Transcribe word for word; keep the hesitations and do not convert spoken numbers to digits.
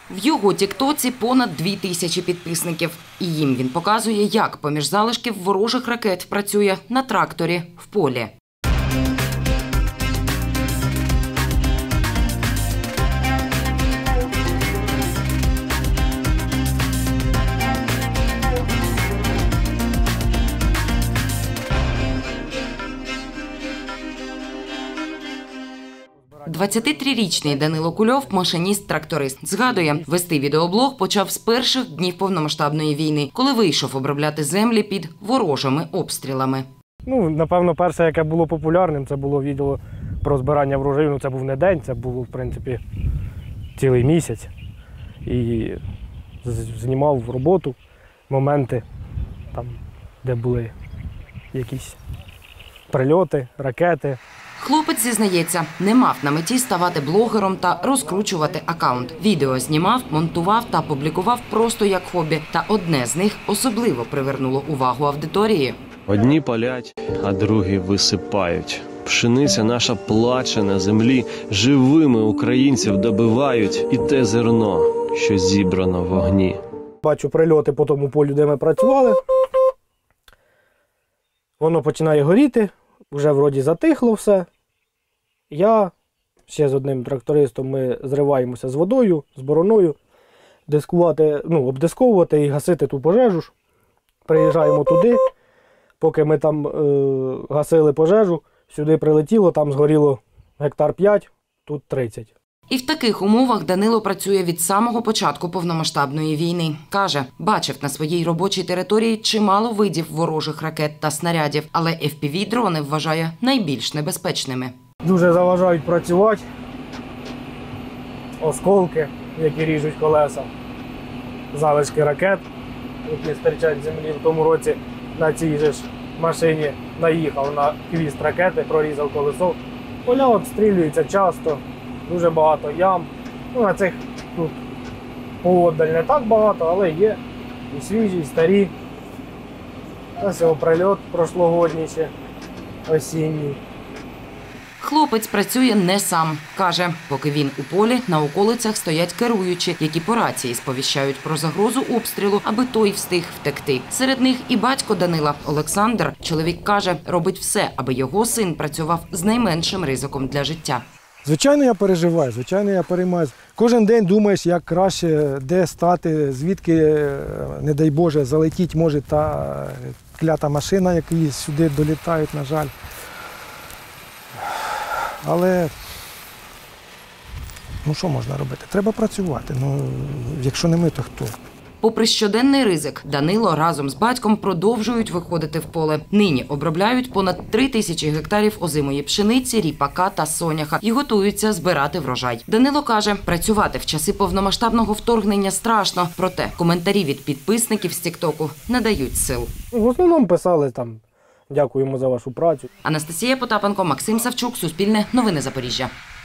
В його тіктоці понад дві тисячі підписників. І їм він показує, як поміж залишків ворожих ракет працює на тракторі в полі. двадцятитрирічний Данило Кульов – машиніст-тракторист. Згадує, вести відеоблог почав з перших днів повномасштабної війни, коли вийшов обробляти землі під ворожими обстрілами. Ну, напевно, перше, яке було популярним, це було відео про збирання врожаю. Ну, це був не день, це було, в принципі, цілий місяць. І знімав роботу, моменти, там, де були якісь прильоти, ракети. Хлопець зізнається, не мав на меті ставати блогером та розкручувати акаунт. Відео знімав, монтував та публікував просто як хобі. Та одне з них особливо привернуло увагу аудиторії. Одні палять, а другі висипають. Пшениця наша плаче на землі, живими українців добивають і те зерно, що зібрано в огні. Бачу прильоти по тому полю, де ми працювали. Воно починає горіти. Вже вроді затихло все. Я ще з одним трактористом ми зриваємося з водою, з бороною, дискувати, ну, обдисковувати і гасити ту пожежу. Приїжджаємо туди, поки ми там е, гасили пожежу, сюди прилетіло, там згоріло гектар п'ять, тут тридцять. І в таких умовах Данило працює від самого початку повномасштабної війни. Каже, бачив на своїй робочій території чимало видів ворожих ракет та снарядів, але еф пі ві-дрони вважає найбільш небезпечними. Дуже заважають працювати. Осколки, які ріжуть колеса, залишки ракет, які стирчать з землі. В тому році на цій же ж машині наїхав на хвіст ракети, прорізав колесо. Поля обстрілюються часто. Дуже багато ям. Ну, на цих тут поодаль не так багато, але є і свіжі, і старі. Ось його прильот прошлогодній ще, осінній. Хлопець працює не сам. Каже, поки він у полі, на околицях стоять керуючі, які по рації сповіщають про загрозу обстрілу, аби той встиг втекти. Серед них і батько Данила, Олександр. Чоловік каже, робить все, аби його син працював з найменшим ризиком для життя. Звичайно, я переживаю, звичайно, я переймаюся. Кожен день думаєш, як краще, де стати, звідки, не дай Боже, залетіть може та клята машина, які сюди долітають, на жаль. Але, ну що можна робити? Треба працювати. Ну, якщо не ми, то хто? Попри щоденний ризик, Данило разом з батьком продовжують виходити в поле. Нині обробляють понад три тисячі гектарів озимої пшениці, ріпака та соняха і готуються збирати врожай. Данило каже, працювати в часи повномасштабного вторгнення страшно, проте коментарі від підписників з тіктоку не дають сил. В основному писали там «Дякуємо за вашу працю». Анастасія Потапенко, Максим Савчук, Суспільне, Новини Запоріжжя.